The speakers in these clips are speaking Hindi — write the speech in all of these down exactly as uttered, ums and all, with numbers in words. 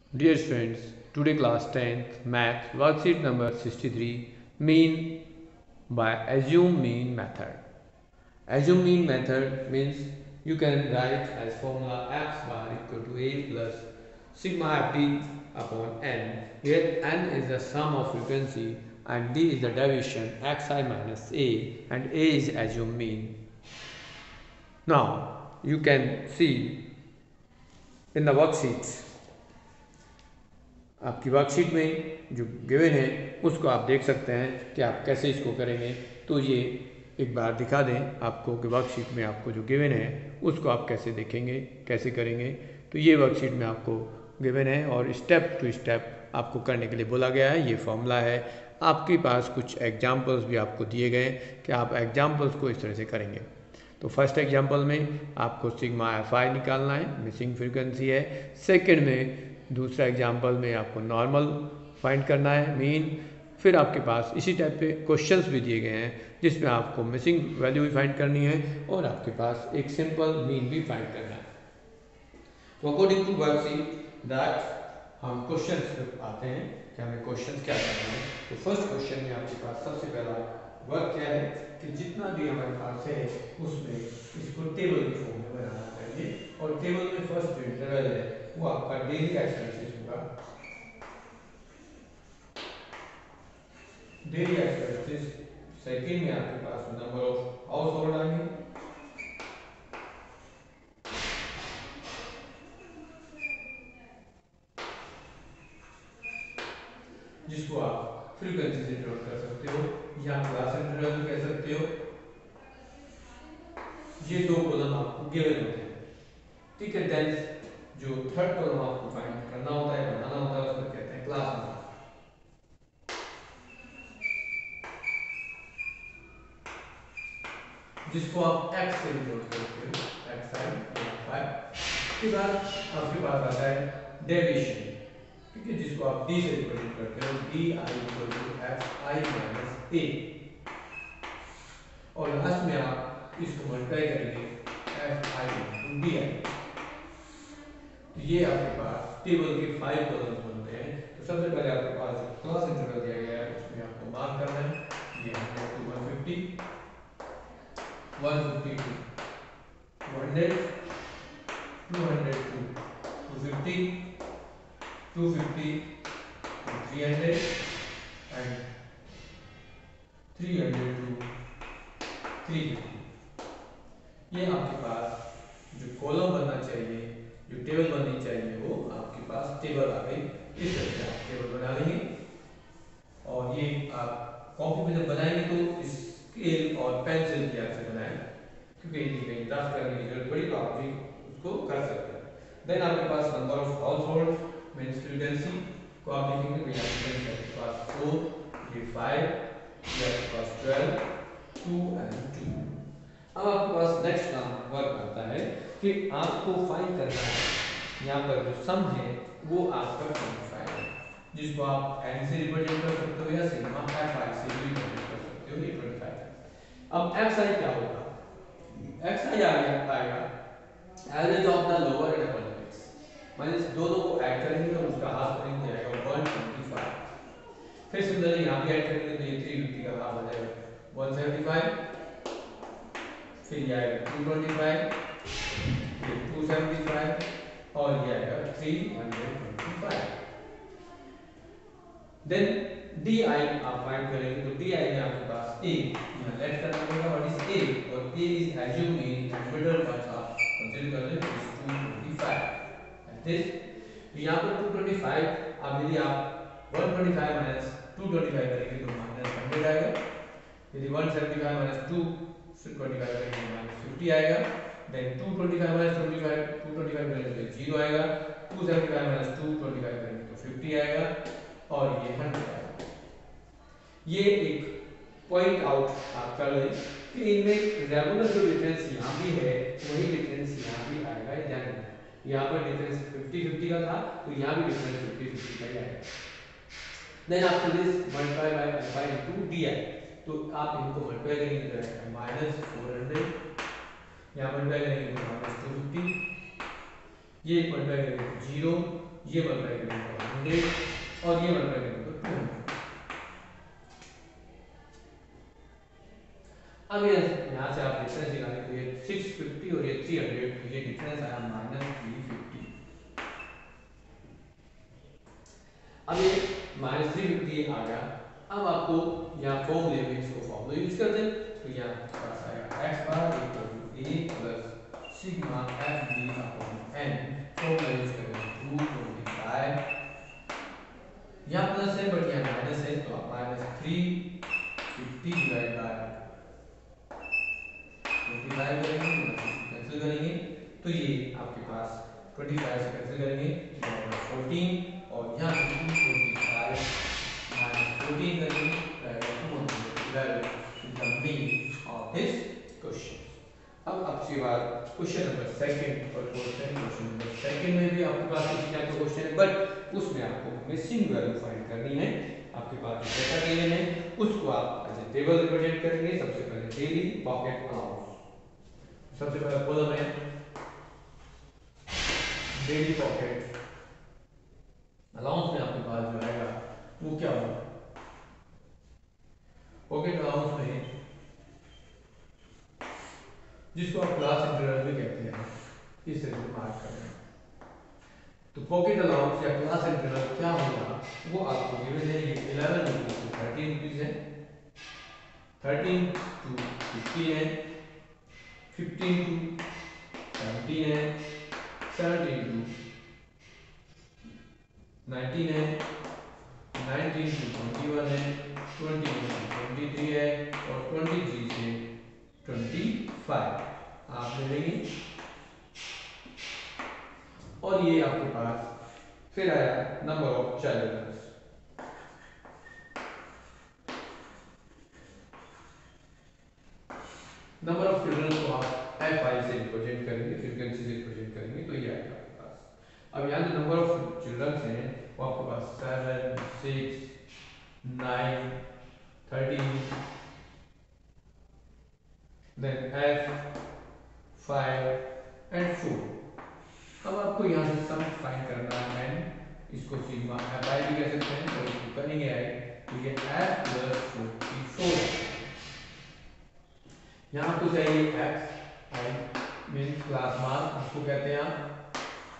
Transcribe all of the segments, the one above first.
Dear friends, today class tenth math worksheet number sixty-three mean by assume mean method. Assume mean method means you can write as formula x bar equal to a plus sigma ft upon n, where n is the sum of frequency and d is the deviation xi minus a and a is assume mean. Now you can see in the worksheets, आपकी वर्कशीट में जो गिवन है उसको आप देख सकते हैं कि आप कैसे इसको करेंगे। तो ये एक बार दिखा दें आपको कि वर्कशीट में आपको जो गिवन है उसको आप कैसे देखेंगे, कैसे करेंगे। तो ये वर्कशीट में आपको गिवन है और स्टेप टू स्टेप आपको करने के लिए बोला गया है। ये फॉर्मूला है, आपके पास कुछ एग्जाम्पल्स भी आपको दिए गए कि आप एग्जाम्पल्स को इस तरह से करेंगे। तो फर्स्ट एग्जाम्पल में आपको सिग्मा एफ आई निकालना है, मिसिंग फ्रीक्वेंसी है। सेकेंड में दूसरा एग्जाम्पल में आपको नॉर्मल फाइंड करना है, मीन। फिर आपके पास इसी टाइप पे क्वेश्चंस भी दिए गए हैं जिसमें आपको मिसिंग वैल्यू भी फाइंड करनी है और आपके पास एक सिंपल मीन भी फाइंड करना है। तो अकॉर्डिंग टू वर्कशीट दैट हम क्वेश्चंस पे आते हैं कि हमें क्वेश्चंस क्या करना है। तो फर्स्ट क्वेश्चन में आपके पास सबसे पहला वर्क क्या है कि जितना भी हमारे पास है उसमें इसको टेबल की फॉर्म में बनाना चाहिए और टेबल में फर्स्ट जो इंटरवल है वो आपका डेली एक्सपेंसेस होगा। डेली एक्सपेंसेस सेकंड में आपके पास नंबर ऑफ हाउस होल्ड आएंगे, जिसको आप फ्रीक्वेंसी से डिनोट कर सकते हो या क्लास इंटरवल कह सकते हो। ये दो कॉलम आपको गिवन होते हैं, ठीक है। देन जो थर्ड कॉलम आपको फाइंड करना होता है, बनाना होता है, उसको कहते हैं क्लास नंबर, जिसको आप x से डिनोट करते हो, x i फाइव। इसके बाद आपके पास आता है डेविएशन, ठीक है, जिसको आप d से रिप्रेजेंट करते हो, di equal to fi minus a। और लास्ट में आप इसको मल्टीप्लाई करेंगे fi इनटू di। तो ये आपके पास टेबल के फाइव कॉलम्स बनते हैं। तो सबसे पहले आपके पास जो क्लास इंटरवल दिया गया है उसमें आपको मार्क करना है, ये hundred to one fifty, one fifty to two hundred, two hundred to two fifty, two fifty to three hundred and three hundred to three fifty. ये आपके पास जो कॉलम बनना चाहिए, जो टेबल बननी चाहिए, वो आपके पास टेबल आ गई। इस तरह से आप टेबल बना लेंगे और ये आप कॉपी में जब बनाएंगे तो स्केल और पेंसिल की से बनाएं, क्योंकि यदि कहीं ड्राफ्ट करने की जरूरत पड़ी तो आप भी उसको कर सकते हैं। देन आपके पास number of household means frequency को आप लिखेंगे, तो यहाँ पे आपके पास फोर, ये फाइव, ये आपके पास ट्वेल्व, टू एंड टू। अब आपके पास नेक्स्ट काम वर्क आता है कि आपको फाइंड करना है, यहाँ पर जो सम है वो आपका ट्वेंटी फाइव है, जिसको आप n से रिप्रेजेंट कर सकते हो या सिग्मा fi से भी रिप्रेजेंट कर सकते हो। ये ट्वेंटी फाइव है। अब xi क्या होगा, xi आ गया आएगा average of the lower and upper limits, minus दोनों को ऐड करेंगे तो उसका हाफ करेंगे जाएगा वन ट्वेंटी फाइव। फिर सिमिलरली यहाँ भी ऐड करेंगे तो ये थ्री फिफ्टी का हाफ हो जाएगा वन सेवेंटी फाइव, फिर ये आएगा टू ट्वेंटी फाइव, ये टू सेवेंटी फाइव और ये आएगा three hundred twenty five. Then di आप फाइंड करेंगे तो di में आपके पास a यहाँ लेट करना पड़ेगा, व्हाट इज a, और a is assume mean and middle part आप कंसीडर कर लें, is two twenty five. That is तो यहाँ पर टू ट्वेंटी फाइव, अब यदि आप one twenty five minus two twenty five करेंगे तो माइनस हंड्रेड आएगा, यदि one seventy five minus two twenty five करेंगे तो माइनस फिफ्टी आएगा। Then two twenty five minus twenty five, two twenty five करेंगे तो जीरो आएगा, two seventy five minus two twenty five करेंगे तो फिफ्टी आएगा और ये हंड्रेड आएगा। ये एक पॉइंट आउट आप कर लें कि इनमें रेगुलर जो डिफरेंस यहाँ भी है वही डिफरेंस यहाँ भी आएगा, ध्यान रखना। यहाँ पर डिफरेंस फिफ्टी फिफ्टी का था तो यहाँ भी डिफरेंस फिफ्टी फिफ्टी का ही आएगा। Then after this multiply by five into di, तो आप इनको मल्टीप्लाई करेंगे तो आएगा माइनस फोर हंड्रेड, यहाँ मल्टीप्लाई करेंगे तो माइनस टू फिफ्टी, ये मल्टीप्लाई करेंगे तो जीरो, ये मल्टीप्लाई करेंगे हंड्रेड और ये मल्टीप्लाई करेंगे तो टू हंड्रेड। अब ये यहाँ से आप डिफरेंस निकालें तो ये सिक्स फिफ्टी और ये थ्री हंड्रेड, तो ये डिफरेंस आया माइनस थ्री फिफ्टी। अब ये माइनस थ्री फिफ्टी आ गया। अब आपको यहाँ फॉर्म लेंगे, इसको फॉर्मूला यूज कर दें तो यहाँ पास आएगा x bar equal to a plus sigma f d upon n. Formula use करेंगे टू ट्वेंटी फाइव, यहाँ प्लस है बट यहाँ माइनस है तो आप minus three fifty divide by twenty five करेंगे, कैंसिल करेंगे तो ये आपके पास ट्वेंटी फाइव से कैंसिल करेंगे फोर्टीन और यहाँ से two twenty five minus fourteen करेंगे ऑफ दिस क्वेश्चन। अब आपसे बात क्वेश्चन नंबर सेकंड और क्वेश्चन क्वेश्चन नंबर सेकंड में भी आपके पास इसी टाइप का क्वेश्चन है बट उसमें आपको मिसिंग वैल्यू फाइंड करनी है। आपके पास डेटा गिवन है, उसको आप एज ए टेबल रिप्रेजेंट करेंगे। सबसे पहले डेली पॉकेट अलाउंस, सबसे पहला कॉलम है डेली पॉकेट अलाउंस में आपके पास जो आएगा वो क्या होगा, पॉकेट अलाउंस में जिसको आप क्लास इंटरवल भी कहते हैं, इस तरह से मार्क करें। तो पॉकेट अलाउंस या क्लास इंटरवल क्या होगा वो आपको गिवन है। ये eleven rupees to thirteen rupees है, थर्टीन टू फिफ्टीन है, फिफ्टीन टू सेवनटीन है, सेवनटीन टू नाइनटीन है, नाइनटीन टू ट्वेंटी वन है, twenty one to twenty three है और ट्वेंटी थ्री से ट्वेंटी फाइव आप ले लेंगे। और ये आपके पास फिर आया number of child, number of children को आप एफ आई से रिप्रेजेंट करेंगे, फ्रीक्वेंसी से रिप्रेजेंट करेंगे तो ये आएगा आपके पास। अब यहाँ जो नंबर ऑफ चिल्ड्रन हैं वो आपके पास seven, six, nine, thirteen, then f, five and four. अब आपको यहाँ से सम फाइंड करना है एन, इसको सिग्मा एफ आई भी कह सकते हैं और इसको करेंगे आए तो ये एफ प्लस फोर्टी फोर। यहाँ आपको चाहिए x i mean class mark उसको कहते हैं आप,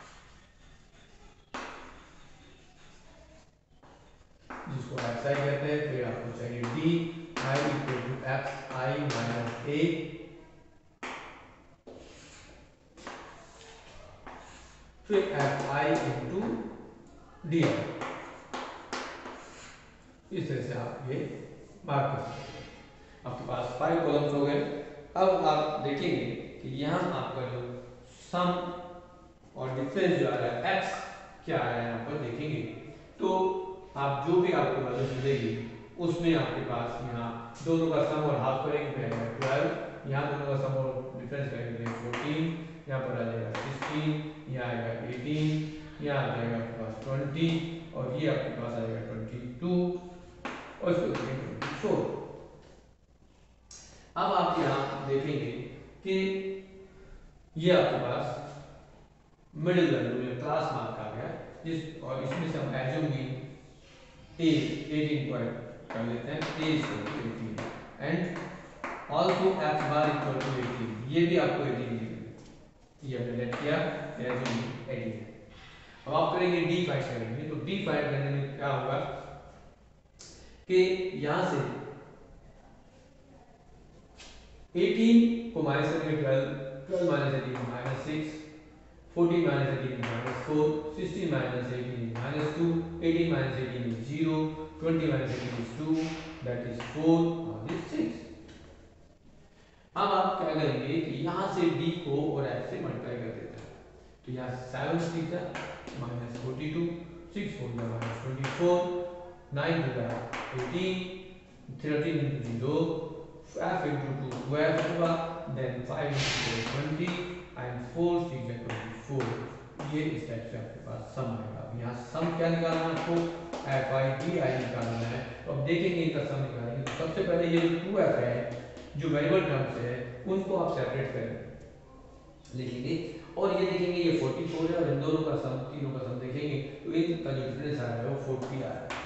जिसको एक्स आई कहते हैं। फिर आपको चाहिए d i equal to x i minus a, फिर f i into d i. इस तरह से आप ये मार्क कर सकते हैं। आपके पास फाइव कॉलम्स हो गए। अब आप देखेंगे कि यहाँ आपका जो सम और डिफरेंस जो आ रहा है एक्स क्या आ रहा है यहाँ पर देखेंगे तो आप जो भी आपको वैल्यू मिलेगी उसमें आपके पास यहाँ दोनों का सम और हाफ करेंगे ट्वेल्व, यहाँ दोनों का सम और डिफरेंस करेंगे फोर्टीन, यहाँ पर आ जाएगा सिक्सटीन, यहाँ आएगा एटीन, यहाँ आ जाएगा आपके पास ट्वेंटी और ये आपके पास आएगा ट्वेंटी टू और इसको ट्वेंटी फोर। अब आप यहाँ देखेंगे कि ये आपके पास मिडिल वैल्यू या क्लास मार्क आ गया जिस और इसमें से हम एज्यूम भी ए एटीन पॉइंट कर लेते हैं, a equal to eighteen and also x bar equal to eighteen, ये भी आपको एटीन दिया, ये हमने लेट किया एज्यूम एटीन। अब आप करेंगे डी फाइंड करेंगे तो डी फाइंड करने में क्या होगा कि यहाँ से एटीन को माइनस करेंगे twelve, twelve minus eighteen minus six, fourteen minus eighteen minus four, sixteen minus eighteen minus two, eighteen minus eighteen is zero, twenty minus eighteen is two, that is four और दिस सिक्स। अब आप क्या करेंगे कि यहाँ से d को और f से मल्टीप्लाई कर देते हैं तो यहाँ सेवन सिक्स है minus forty two, six four है minus twenty four, nine two है eighteen, thirteen into zero, f into two twelve होगा, then five into four twenty and four six है ट्वेंटी फोर। ये इस टाइप से आपके पास सम आएगा। अब यहाँ सम क्या निकालना है आपको, एफ आई डी आई निकालना है। तो अब देखेंगे इनका सम निकालेंगे तो सबसे पहले ये जो टू एफ है जो वेरिएबल टर्म्स है उनको आप सेपरेट करें लिखेंगे और ये देखेंगे ये फोर्टी फोर है और इन दोनों का सम तीनों का सम देखेंगे तो इनका जो डिफरेंस आ रहा है वो फोर्टी आ रहा है।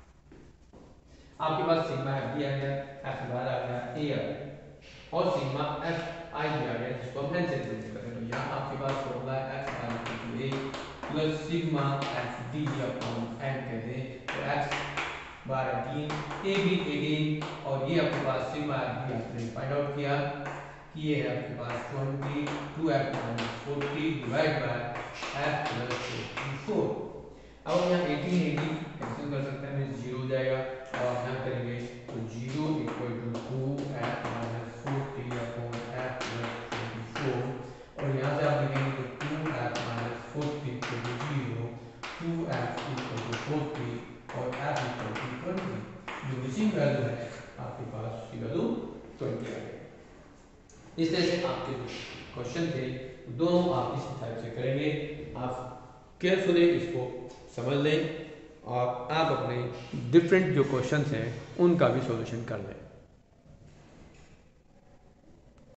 आपके पास सिग्मा एफ भी आ गया, एफ बार आ गया, ए आ गया और सिग्मा एफ आई भी आ गया जिसको हम एन से रिप्लेस करें। तो यहाँ आपके पास फॉर्मूला है f bar equal to a plus sigma f d upon n कह दें तो x bar eighteen a b eighteen और ये आपके पास सिग्मा एफ डी आपने फाइंड आउट किया कि ये है आपके पास twenty two f minus forty divide by f plus forty four. अब हम यहाँ एटीन एटीन कैंसिल कर सकते हैं, जीरो हो जाएगा और आप यहाँ करेंगे तो zero equal to two f minus forty upon f plus forty four और यहाँ से आप लिखेंगे तो two f minus forty equal to zero, two f equal to forty और एफ इक्वल टू ट्वेंटी। जो मिसिंग वैल्यू है आपके पास उसकी वैल्यू ट्वेंटी आ गई। इस तरह से आपके क्वेश्चन थे दोनों आप इस टाइप से करेंगे। आप केयरफुली इसको समझ लें और आप अपने डिफरेंट जो क्वेश्चंस हैं उनका भी सॉल्यूशन कर लें।